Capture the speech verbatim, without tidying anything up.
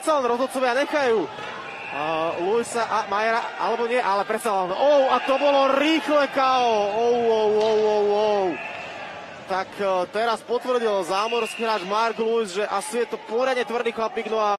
sa len rozhodcovia nechajú uh, Luisa a Majera, alebo nie, ale predsa len. Oh, a to bolo rýchle ká ó. Oh, oh, oh, oh, oh. Tak uh, teraz potvrdil zámorský hráč Mark Lewis, že asi je to poriadne tvrdý chlapík, no a